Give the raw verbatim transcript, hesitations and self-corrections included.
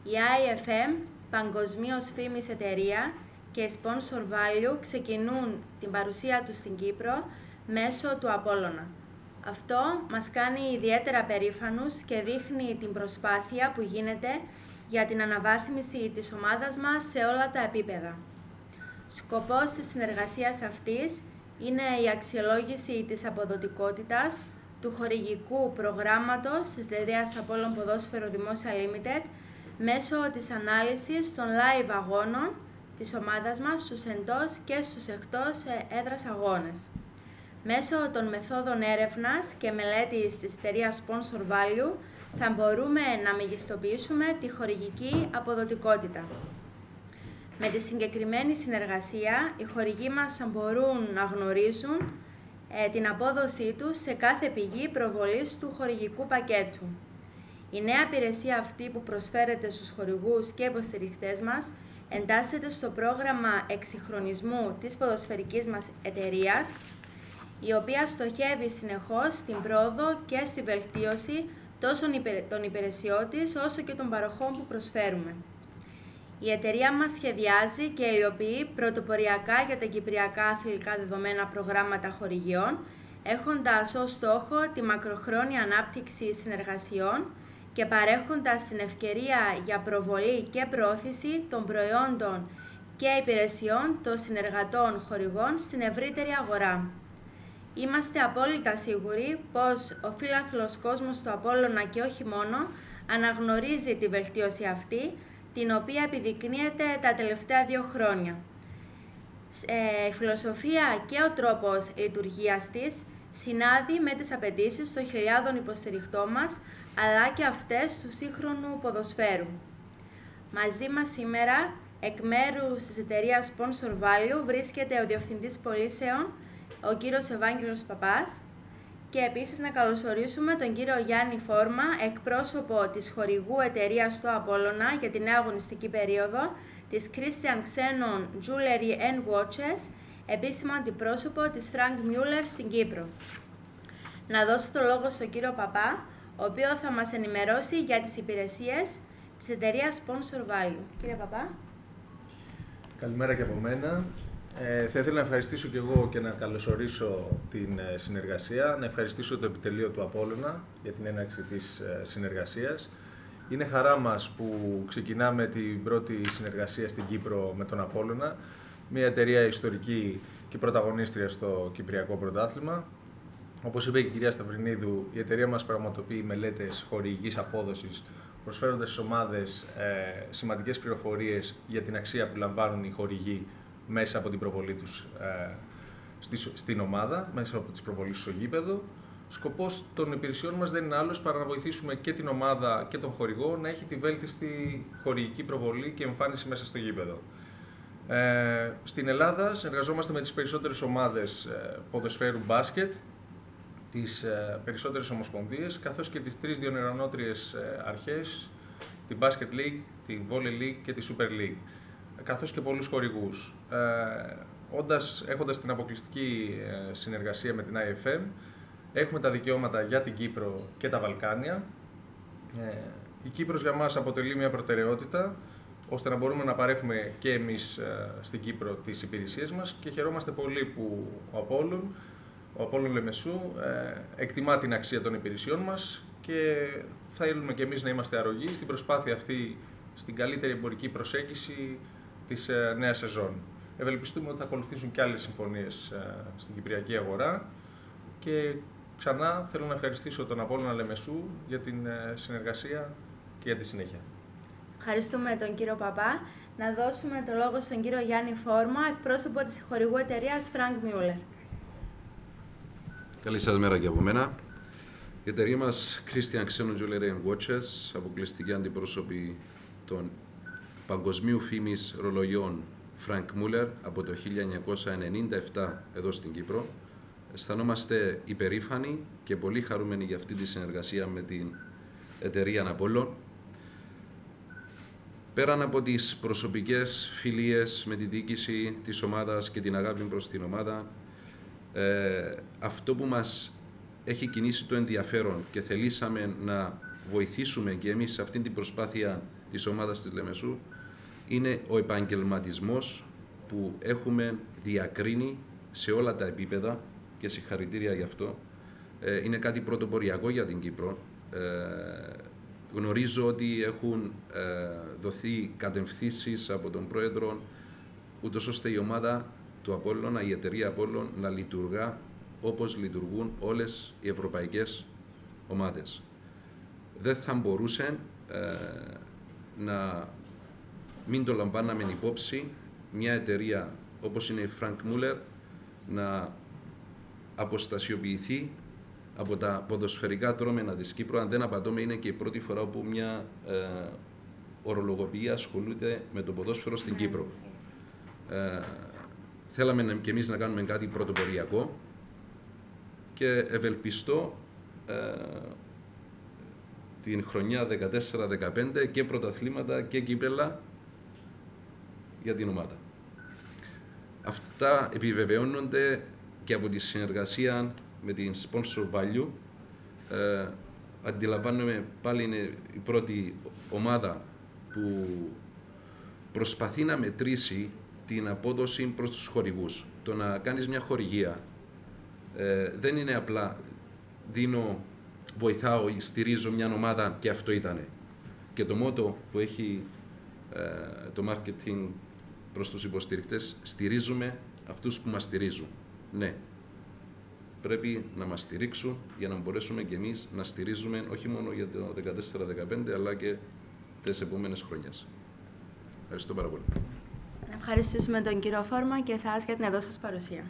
Η άι εφ εμ, παγκοσμίως φήμης εταιρεία, και η Sponsor Value ξεκινούν την παρουσία τους στην Κύπρο μέσω του Απόλλωνα. Αυτό μας κάνει ιδιαίτερα περήφανους και δείχνει την προσπάθεια που γίνεται για την αναβάθμιση της ομάδας μας σε όλα τα επίπεδα. Σκοπός της συνεργασίας αυτής είναι η αξιολόγηση της αποδοτικότητας του χορηγικού προγράμματος της εταιρείας Απόλλων Ποδόσφαιρο Δημόσια Limited μέσω της ανάλυσης των live αγώνων της ομάδας μας στους εντός και στους εκτός έδρας αγώνες. Μέσω των μεθόδων έρευνας και μελέτης της εταιρείας Sponsor Value θα μπορούμε να μεγιστοποιήσουμε τη χορηγική αποδοτικότητα. Με τη συγκεκριμένη συνεργασία, οι χορηγοί μας μπορούν να γνωρίζουν ε, την απόδοσή τους σε κάθε πηγή προβολής του χορηγικού πακέτου. Η νέα υπηρεσία αυτή που προσφέρεται στους χορηγούς και υποστηρικτές μας εντάσσεται στο πρόγραμμα εξυγχρονισμού της ποδοσφαιρικής μας εταιρείας, η οποία στοχεύει συνεχώς στην πρόοδο και στη βελτίωση τόσο των υπηρεσιών της, όσο και των παροχών που προσφέρουμε. Η εταιρεία μας σχεδιάζει και υλοποιεί πρωτοποριακά για τα κυπριακά αθλητικά δεδομένα προγράμματα χορηγιών, έχοντας ως στόχο τη μακροχρόνια ανάπτυξη συνεργασιών και παρέχοντας την ευκαιρία για προβολή και προώθηση των προϊόντων και υπηρεσιών των συνεργατών χορηγών στην ευρύτερη αγορά. Είμαστε απόλυτα σίγουροι πως ο φίλαθλος κόσμος του Απόλλωνα και όχι μόνο αναγνωρίζει τη βελτίωση αυτή, την οποία επιδεικνύεται τα τελευταία δύο χρόνια. Ε, η φιλοσοφία και ο τρόπος λειτουργίας της συνάδει με τις απαιτήσεις των χιλιάδων υποστηριχτών μας, αλλά και αυτές του σύγχρονου ποδοσφαίρου. Μαζί μας σήμερα, εκ μέρους της εταιρείας Sponsor Value, βρίσκεται ο Διευθυντής Πωλήσεων, ο κύριος Ευάγγελος Παπάς, και επίσης να καλωσορίσουμε τον κύριο Γιάννη Φόρμα, εκπρόσωπο της χορηγού εταιρείας του Απόλλωνα για την νέα αγωνιστική περίοδο, της Christian Xenon Jewelry and Watches, επίσημο αντιπρόσωπο της Frank Muller στην Κύπρο. Να δώσω το λόγο στον κύριο Παπά, ο οποίος θα μας ενημερώσει για τις υπηρεσίες της εταιρείας Sponsor Value. Κύριε Παπά. Καλημέρα και από μένα. Ε, θα ήθελα να ευχαριστήσω και εγώ και να καλωσορίσω την ε, συνεργασία, να ευχαριστήσω το επιτελείο του Απόλλωνα για την έναρξη της ε, συνεργασίας. Είναι χαρά μας που ξεκινάμε την πρώτη συνεργασία στην Κύπρο με τον Απόλλωνα, μια εταιρεία ιστορική και πρωταγωνίστρια στο Κυπριακό Πρωτάθλημα. Όπως είπε και η κυρία Σταυρινίδου, η εταιρεία μας πραγματοποιεί μελέτες χορηγικής απόδοσης, προσφέροντας στις ομάδες ε, σημαντικές πληροφορίες για την αξία που λαμβάνουν οι χορηγοί μέσα από την προβολή τους ε, στη, στην ομάδα, μέσα από τις προβολές στο γήπεδο. Σκοπός των υπηρεσιών μας δεν είναι άλλος παρά να βοηθήσουμε και την ομάδα και τον χορηγό να έχει τη βέλτιστη χορηγική προβολή και εμφάνιση μέσα στο γήπεδο. Ε, στην Ελλάδα συνεργαζόμαστε με τις περισσότερες ομάδες ε, ποδοσφαίρου μπάσκετ, τις ε, περισσότερες ομοσπονδίες, καθώς και τις τρεις διοργανώτριες ε, αρχές, την Basket League, την Volley League και τη Super League, καθώς και πολλούς χορηγούς. Ε, όντας, έχοντας την αποκλειστική ε, συνεργασία με την άι εφ εμ, έχουμε τα δικαιώματα για την Κύπρο και τα Βαλκάνια. Ε, η Κύπρος για μας αποτελεί μια προτεραιότητα, ώστε να μπορούμε να παρέχουμε και εμείς ε, στην Κύπρο τις υπηρεσίες μας, και χαιρόμαστε πολύ που ο Απόλλων, ο Απόλλων Λεμεσού ε, εκτιμά την αξία των υπηρεσιών μας και θέλουμε και εμείς να είμαστε αρρωγοί στην προσπάθεια αυτή, στην καλύτερη εμπορική προσέγγιση της ε, νέας σεζόν. Ευελπιστούμε ότι θα ακολουθήσουν και άλλες συμφωνίες ε, στην κυπριακή αγορά, και ξανά θέλω να ευχαριστήσω τον Απόλλωνα Λεμεσού για την ε, συνεργασία και για τη συνέχεια. Ευχαριστούμε τον κύριο Παπά. Να δώσουμε το λόγο στον κύριο Γιάννη Φόρμα, εκπρόσωπο της χορηγού εταιρείας Frank Muller. Καλή σας μέρα και από μένα. Η εταιρεία μας Christian Xenon Jewelry and Watches, αποκλειστική αντιπρόσωπη των παγκοσμίου φήμης ρολογιών Frank Muller από το χίλια εννιακόσια ενενήντα επτά εδώ στην Κύπρο. Αισθανόμαστε υπερήφανοι και πολύ χαρούμενοι για αυτή τη συνεργασία με την εταιρεία Απόλλων. Πέραν από τις προσωπικές φιλίες με τη διοίκηση της ομάδας και την αγάπη προς την ομάδα, ε, αυτό που μας έχει κινήσει το ενδιαφέρον και θελήσαμε να βοηθήσουμε και εμείς σε αυτή την προσπάθεια της ομάδας της Λεμεσού είναι ο επαγγελματισμός που έχουμε διακρίνει σε όλα τα επίπεδα και συγχαρητήρια γι' αυτό. Ε, είναι κάτι πρωτοποριακό για την Κύπρο. Ε, γνωρίζω ότι έχουν ε, δοθεί κατευθύνσεις από τον Πρόεδρο ούτως ώστε η ομάδα του Απόλλωνα, η εταιρεία Απόλλων, να λειτουργά όπως λειτουργούν όλες οι ευρωπαϊκές ομάδες. Δεν θα μπορούσε ε, να μην το λαμβάναμε υπόψη μια εταιρεία όπως είναι η Frank Muller να αποστασιοποιηθεί από τα ποδοσφαιρικά δρόμενα της Κύπρου. Αν δεν απατώμε, είναι και η πρώτη φορά που μια ε, ορολογοποιία ασχολούνται με το ποδόσφαιρο στην Κύπρο. Ε, θέλαμε και εμείς να κάνουμε κάτι πρωτοποριακό και ευελπιστώ ε, την χρονιά δεκατέσσερα δεκαπέντε και πρωταθλήματα και κύπελλα για την ομάδα. Αυτά επιβεβαιώνονται και από τη συνεργασία με την Sponsor Value. Ε, αντιλαμβάνομαι πάλι είναι η πρώτη ομάδα που προσπαθεί να μετρήσει την απόδοση προς τους χορηγούς. Το να κάνεις μια χορηγία ε, δεν είναι απλά δίνω, βοηθάω ή στηρίζω μια ομάδα και αυτό ήτανε. Και το μότο που έχει ε, το marketing προς τους υποστηρικτές, στηρίζουμε αυτούς που μας στηρίζουν. Ναι, πρέπει να μας στηρίξουν για να μπορέσουμε και εμείς να στηρίζουμε όχι μόνο για το δεκατέσσερα δεκαπέντε αλλά και τις επόμενες χρονιές. Ευχαριστώ πάρα πολύ. Να ευχαριστήσουμε τον κύριο Φόρμα και εσάς για την εδώ σας παρουσία.